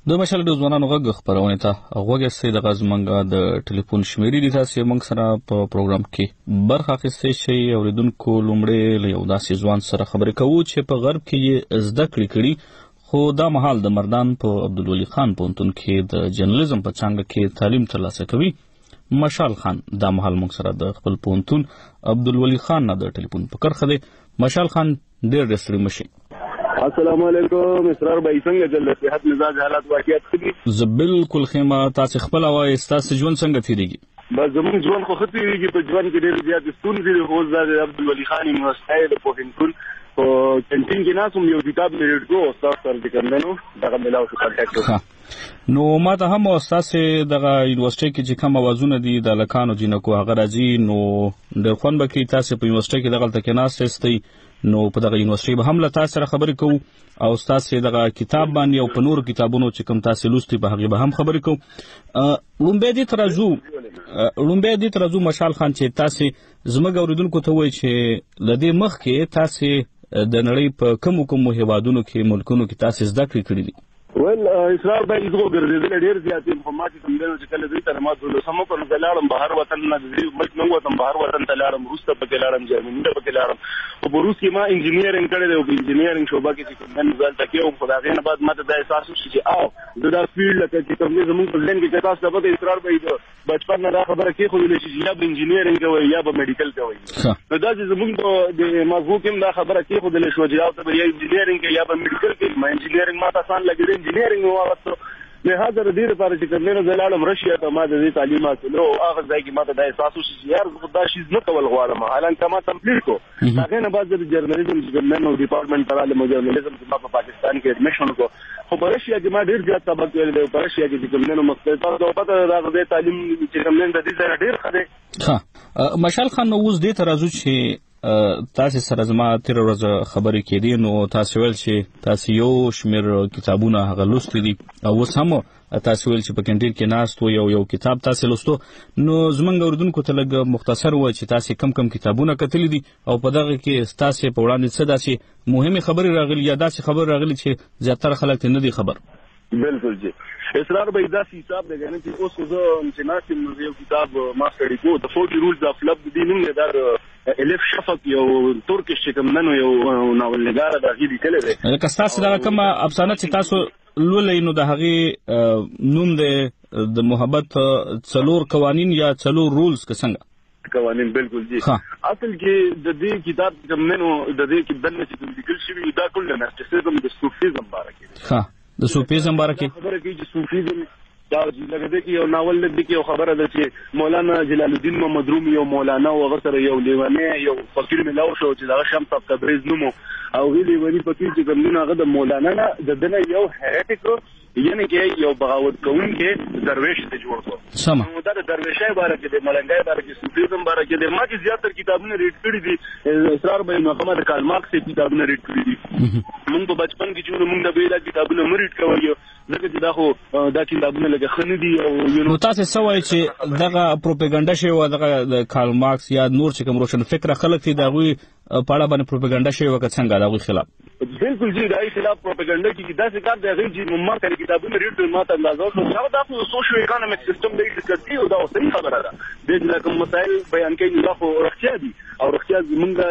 د مشال د ځوانانو غږ خبرونه ته غوږه سي د غزمنګا د ټلیفون شمیرې دي تاسو موږ سره په پروګرام کې برخه اخیستئ شي اوریدونکو لومړی له یو داسې ځوان سره خبرې کوو چې په غرب کې زده کړې کړي خو دا مهال د مردان په عبدالولي خان پوهنتون کې د جرنالیزم په څانګه کې تعلیم ترلاسه کوي. مشال خان دا مهال موږ سره د خپل پوهنتون عبدالولي خان نه د ټلیفون په کرخه دی. مشال خان ډېر ستړي مشي. السلام علیکم اسرار بھائی څنګه چل رہی صحت مزاج حالات واقعیت څنګه؟ زه بالکل خیمه تاسو خپل وایي تاسو ژوند څنګه تیریږي؟ بس زموږ ژوند خو ښه تیریږي په ژوند کې ډېر زیات ستونزې دي خو زه د عبدالولي خان یونیورسټۍ د پوهنتون په کینټین کې ناست وم یو کتاب مې ریډ کړو استاد سره د کندنو دغه ملاو شو کانټیکټ وکړو. نو ما ته هم استاد دغه یونیورسټۍ کې چې کوم اوازونه دي د لکانو جنکو هغه راځي نو ډېر خوند به کوي تاسو په یونیورسټۍ کې دغه تل کې ناست یاستئ نو په دغه یونیورسټۍ به هم له تاسو سره خبرې کوو او تاسو دغه کتاب باندې او په نور کتابونو چې کوم تاسو لوستي په هغه به هم خبرې کوو. لومبه دي ترازو مشال خان چې تاسو زموږ اوریدونکو ته وایي چې لدې مخ کې تاسو د نړۍ په کوم هیوادونو کې ملکونو کې تاسو زده کړې کړې دي؟ اسرار بھائی زه ګرځېدل ډېر زیات انفارماتیک کمدنو چې کله دوی تر ما سمو په نو لاړم بهر وطن نه دی ملک نه وطن بهر وطن ته لاړم روس ته پکې لاړم جرمني ته پکې لاړم او په روس کې ما انجینیرینګ کړی دی او په انجینیرینګ شوبه کې چې کوم ځل تکي او په هغه نه بعد ما ته د احساس وشي چې او دا فیلډ لکه چې کوم زموږ په ځین کې تاسو ته په اسرار بھئی بچپن نه دا خبره کې خو دې چې یا به انجینیرینګ کوي یا به میډیکل کوي نو دا چې زموږ د موضوع کې دا خبره کې خو دې شو چې او ته یا انجینیرینګ یا به میډیکل کوي ما انجینیرینګ ما ته آسان لګیږي انجینیرینګ نو لهدا د دې لپاره چې کله نه زلالم رشیا ته ما د تعلیم حاصل او هغه ځای کې ما ته د احساس وشي یار خدا شي نه کول غواړم حالانکه ما کمپلیټ کو هغه نه بعد د جرنالیزم چې نن ډپارټمنټ تراله مو جرنالیزم چې ما په پاکستان کې اډمیشن کو خو په رشیا کې ما ډیر زیات سبق ویل دی په رشیا کې چې کوم نه مستقل تاسو په هغه تعلیم چې کوم نه د دې ځای ډیر خده. مشال خان نو اوس دې ترازو چې تاسو سره زما تیر ورځ خبرې کېدې نو تاسو ویل چې تاسو یو شمیر کتابونه هغه لوستي دي او اوس هم تاسو ویل چې په کینټین کې ناست و یو کتاب تاسو لوستو نو زمونږ اوریدونکو ته لږ مختصر وایي چې تاسو کم کتابونه کتلي دي او په دغه کې تاسو په وړاندې څه داسې مهمه خبرې راغلي یا داسې خبر راغلي چې زیاتره خلک نه دي خبر؟ بالکل جی اسرار بھئی دا حساب دی کنه چې اوس خو چې ناسم یو کتاب ما سټډي کو د 40 رولز اف لو دی نوم دا الف شفق یو ترکیش چې کوم نن یو ناول نگار دا غي لیکل دی که تاسو دا کوم افسانه چې تاسو لولې نو د هغه نوم د محبت څلور قوانین یا څلور رولز څنګه قوانین؟ بالکل جی اصل کې د دې کتاب کوم نو د دې کې دنه چې لیکل شوی دا ټول نارسیسزم د صوفیزم باره کې د صوفیزم باره کې خبره کوي چې صوفیزم دا لکه دې کې یو ناول دې کې یو خبره ده چې مولانا جلال الدین محمد رومي یو مولانا او هغه سره یو لیوانه یو فقیر ملاو شو چې دا شمس تبریز نومو او غي لیوانی فقیر چې کوم نه هغه د مولانا نه د دنه یو هریټیک یعنی کې یو بغاوت کوونکی درویش ته جوړ کړ. نو دا د درویشای باره کې د ملنګای باره کې صوفیزم باره کې د ما چې زیاتره کتابونه ریډ کړي دي اسرار بھئی محمد کارل مارکس کتابونه ریډ کړي دي موږ په بچپن کې چې موږ د بیلا کتابونه ریډ کوو ځکه چې دا خو دا کتابونه لږ خنه دي او نو تاسو سوای چې دغه پروپاګاندا شی او دغه د کارل مارکس یا نور چې کوم روشن فکر خلک دي دا غوي پاړه باندې پروپاګاندا شی وکړ څنګه دا غوي خلاف؟ بالکل جی دای خلاف پروپاګاندا کې دا څه کار دی چې ما ته کتابونه ریډ ما ته اندازه او دا په سوشل اکونومیک سیستم دی چې او دا صحیح خبره ده د کوم مسائل بیان کوي دا خو رښتیا دي او رښتیا زمونږ د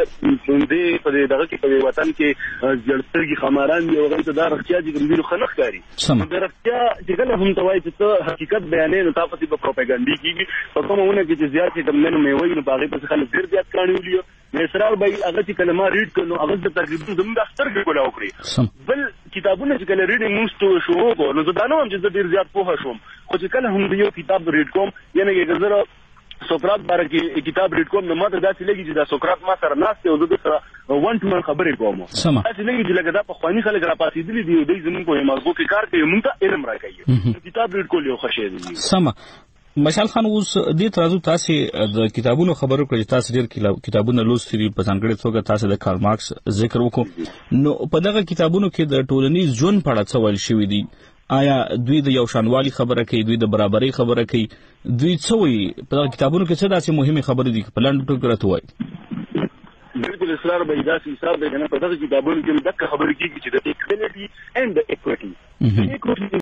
په دغه کې په وطن کې جړسترګي خماران دی او غوښته دا رښتیا دي کوم خلک کاری د رښتیا چې کله هم توای چې حقیقت بیانې نو تاسو په پروپاګاندا کې په کومونه کې چې زیات کوم نه مې وایي نو باغې په خلک ډیر زیات کړي ویلو اسرار بھئی هغه چې کلمه ریډ کړو هغه د تقریبا زموږ اختر کې کولا وکړي بل کتابونه چې کله ریډینګ موږ شروع کړو نو دا نو هم چې ډیر زیات پوه شوم خو چې کله هم یو کتاب ریډ کوم یعنی یو سقراط باره کې کتاب ریډ کوم نو ماته داسې لګي چې دا سقراط ما سره ناست او زه سره ون ټو ون خبرې کوم داسې لګي چې لکه دا په خواني خلک را پاتېدلي دي دوی زموږ په موضوع کې کار کوي موږ ته علم راکوي کتاب ریډ کول یو ښه شی دی. سمه مشال خان اوس دې ترازو تاسو د کتابونو خبرو کړئ تاسو ډېر کتابونه لوستي دي په ځانګړې توګه تاسو د کارل مارکس ذکر وکړو نو په دغه کتابونو کې د ټولنیز ژوند په اړه څه ویل شوي دي؟ آیا دوی د یو شانوالي خبره کوي دوی د برابرۍ خبره کوي دوی څه وایي په دغه کتابونو کې څه داسې مهمه خبرې دي په لاندې ټکو راته وایي؟ بالکل اسرار بھئی دا حساب دی کنه په دغه کتابونو کې دغه خبرې کیږي چې د ایکوالټي اند د ایکوټي